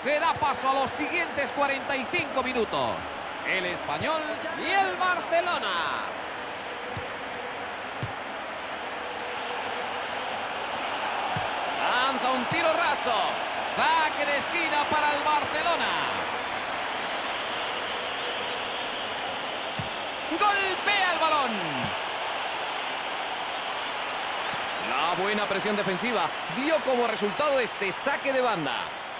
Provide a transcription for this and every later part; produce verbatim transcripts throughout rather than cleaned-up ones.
Se da paso a los siguientes cuarenta y cinco minutos. El Español y el Barcelona. Lanza un tiro raso. Saque de esquina para el Barcelona. Golpea el balón. La buena presión defensiva dio como resultado este saque de banda.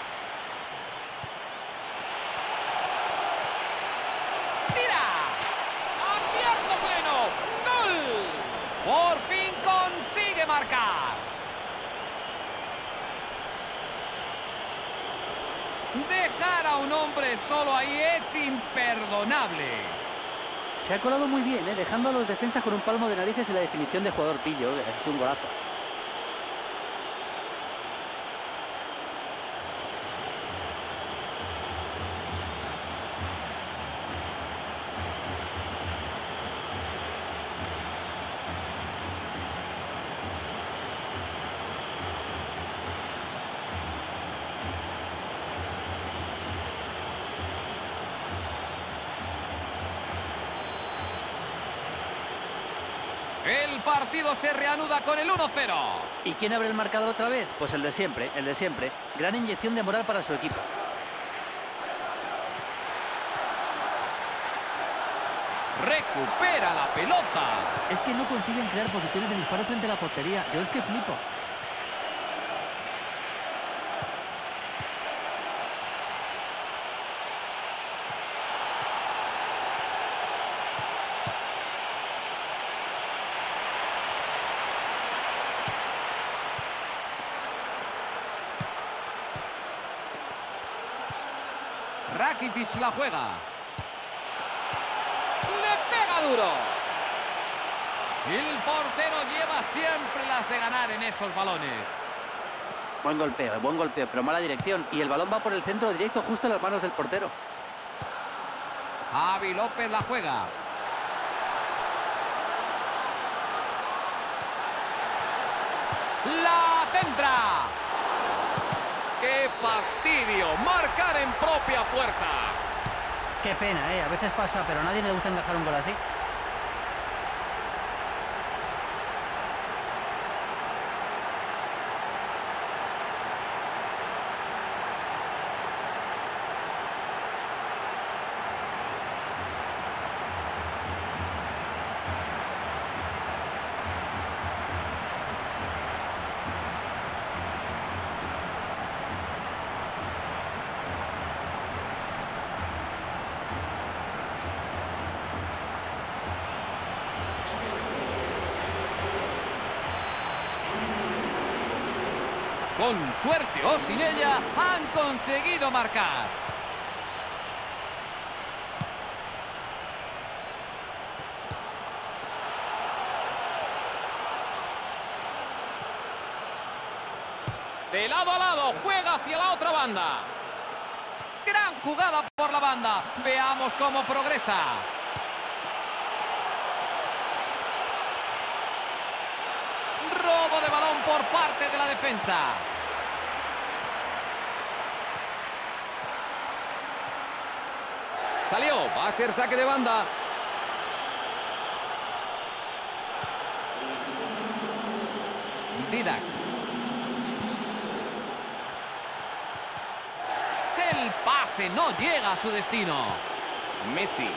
¡Tira! ¡Acierto pleno! ¡Gol! Por fin consigue marcar. Dejar a un hombre solo ahí es imperdonable. Se ha colado muy bien, ¿eh? Dejando a los defensas con un palmo de narices en la definición de jugador pillo. Es un golazo. El partido se reanuda con el uno cero. ¿Y quién abre el marcador otra vez? Pues el de siempre, el de siempre. Gran inyección de moral para su equipo. Recupera la pelota. Es que no consiguen crear posiciones de disparo frente a la portería. Yo es que flipo. Rakitic la juega. Le pega duro. El portero lleva siempre las de ganar en esos balones. Buen golpeo, buen golpeo, pero mala dirección. Y el balón va por el centro directo justo en las manos del portero. Javi López la juega. La centra. ¡Qué fastidio! Marcar en propia puerta. Qué pena, ¿eh? A veces pasa, pero a nadie le gusta encajar un gol así. Con suerte o sin ella, han conseguido marcar. De lado a lado, juega hacia la otra banda. Gran jugada por la banda. Veamos cómo progresa. Robo de balón por parte de la defensa. Salió, va a ser saque de banda. Didac. El pase no llega a su destino. Messi.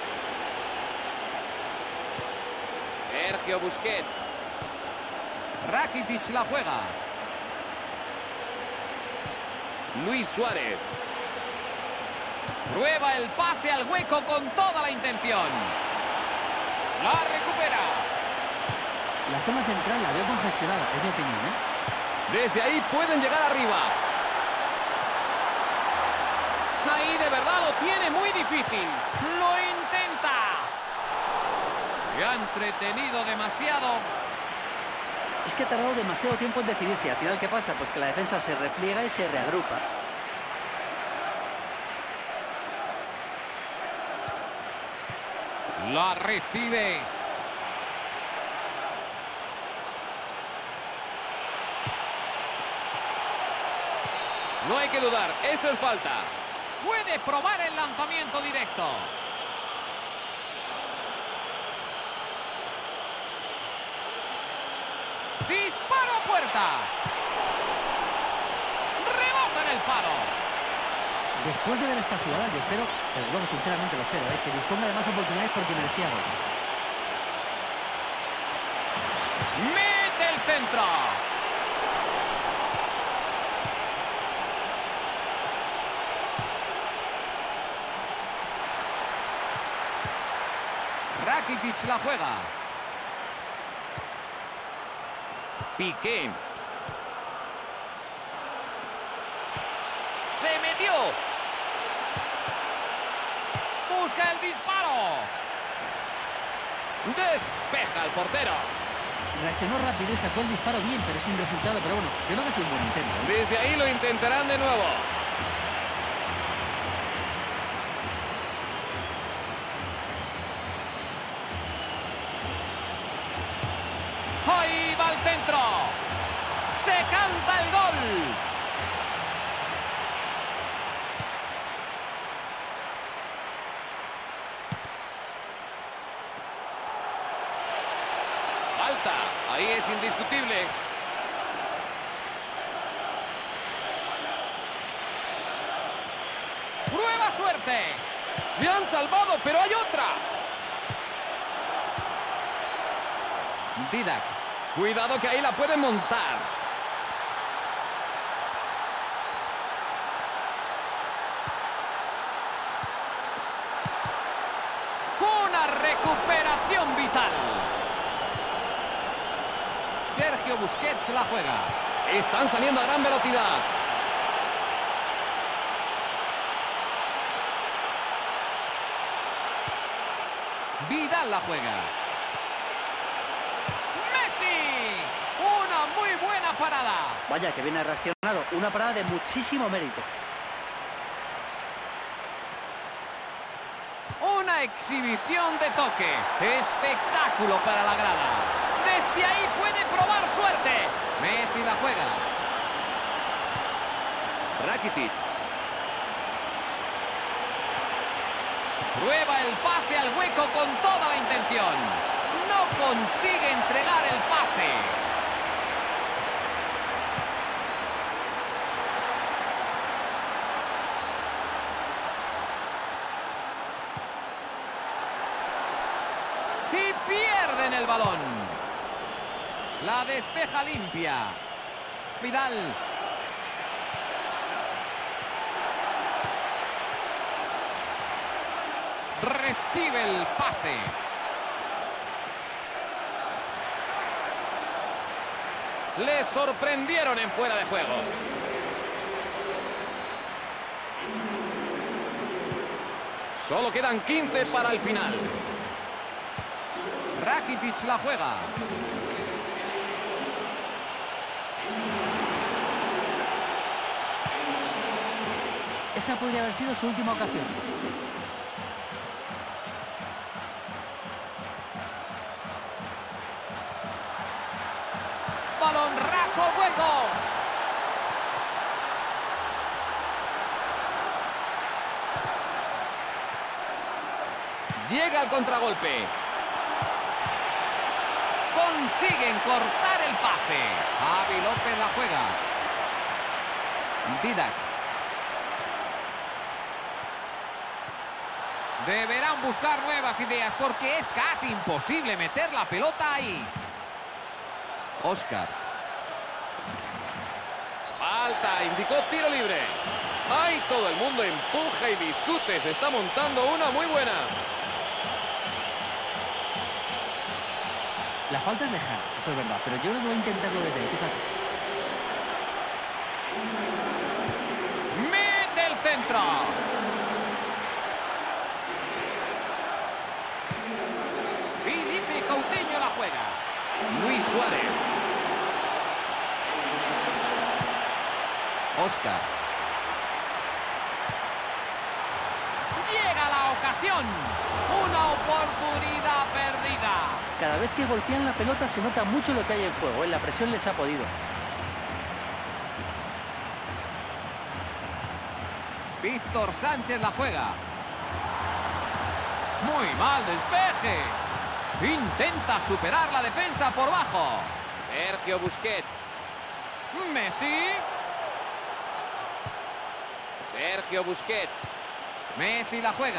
Sergio Busquets. Rakitic la juega. Luis Suárez. Prueba el pase al hueco con toda la intención. La recupera. La zona central la veo congestionada, es mi opinión, ¿eh? Desde ahí pueden llegar arriba. Ahí de verdad lo tiene muy difícil. Lo intenta. Se ha entretenido demasiado. Es que ha tardado demasiado tiempo en decidirse. Al final, ¿qué pasa? Pues que la defensa se repliega y se reagrupa. La recibe. No hay que dudar, eso es falta. Puede probar el lanzamiento directo. Disparo a puerta. Rebota en el palo. Después de ver esta jugada, yo espero, pero luego sinceramente lo espero, ¿eh? que disponga de más oportunidades porque merecía gol. Mete el centro. Rakitic la juega. Piqué. Se metió. Busca el disparo. Despeja el portero. Reaccionó rápido y sacó el disparo bien, pero sin resultado. Pero bueno, yo creo que ha sido un buen intento. Desde ahí lo intentarán de nuevo. Ahí va el centro. Se canta el gol. Falta. Ahí es indiscutible. Prueba suerte. Se han salvado, pero hay otra. Didac. Cuidado que ahí la pueden montar. Una recuperación vital. Sergio Busquets la juega. Están saliendo a gran velocidad. Vidal la juega. ¡Messi! Una muy buena parada. Vaya, que bien ha reaccionado. Una parada de muchísimo mérito. Una exhibición de toque. Espectáculo para la grada. Desde ahí puede probar suerte. Messi la juega. Rakitic. Prueba el pase al hueco con toda la intención. No consigue entregar el pase. Y pierden el balón. La despeja limpia. Vidal. Recibe el pase. Le sorprendieron en fuera de juego. Solo quedan quince para el final. Rakitic la juega. Esa podría haber sido su última ocasión. Balón raso al hueco. Llega al contragolpe. Consiguen cortar el pase. Javi López la juega. Didac. Deberán buscar nuevas ideas porque es casi imposible meter la pelota ahí. Oscar. Falta, indicó tiro libre. ¡Ay! Todo el mundo empuja y discute. Se está montando una muy buena. La falta es lejana, eso es verdad, pero yo creo que va a intentarlo desde ahí, fíjate. ¡Mete el centro! Felipe Coutinho la juega. Luis Suárez. Oscar. Llega la ocasión. Una oportunidad perdida. Cada vez que golpean la pelota se nota mucho lo que hay en juego, ¿eh? La presión les ha podido. Víctor Sánchez la juega. Muy mal despeje. Intenta superar la defensa por bajo. Sergio Busquets. Messi. Sergio Busquets. Messi la juega.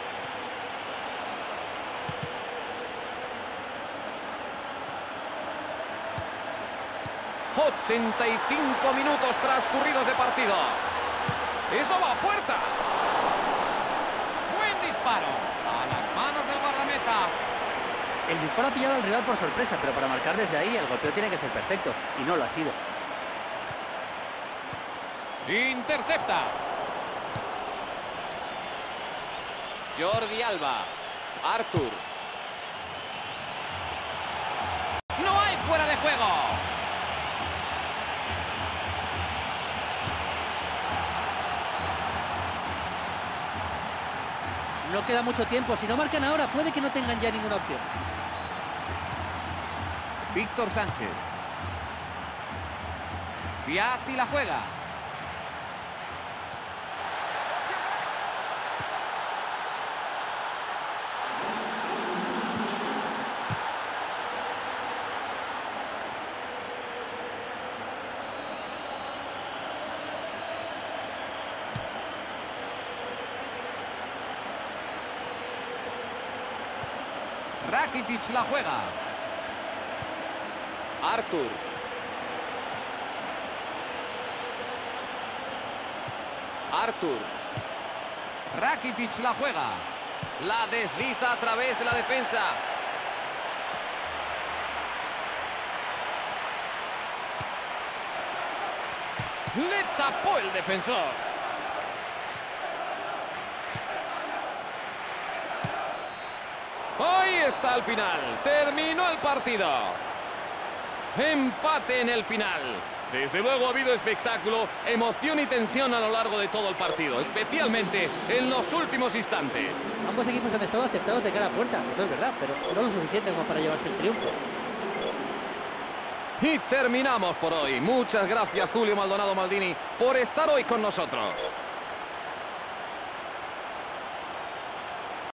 ochenta y cinco minutos transcurridos de partido. Esto va a puerta. Buen disparo. A las manos del guardameta. El disparo ha pillado al rival por sorpresa, pero para marcar desde ahí el golpeo tiene que ser perfecto. Y no lo ha sido. Intercepta. Jordi Alba. Artur. No hay fuera de juego. No queda mucho tiempo. Si no marcan ahora, puede que no tengan ya ninguna opción. Víctor Sánchez. Piatti la juega. Rakitic la juega. Artur. Artur. Rakitic la juega. La desliza a través de la defensa. Le tapó el defensor. Ahí está el final. Terminó el partido. Empate en el final. Desde luego ha habido espectáculo, emoción y tensión a lo largo de todo el partido, especialmente en los últimos instantes. Ambos equipos han estado aceptados de cara a puerta, eso es verdad, pero no lo suficiente como para llevarse el triunfo. Y terminamos por hoy. Muchas gracias, Julio Maldonado Maldini, por estar hoy con nosotros.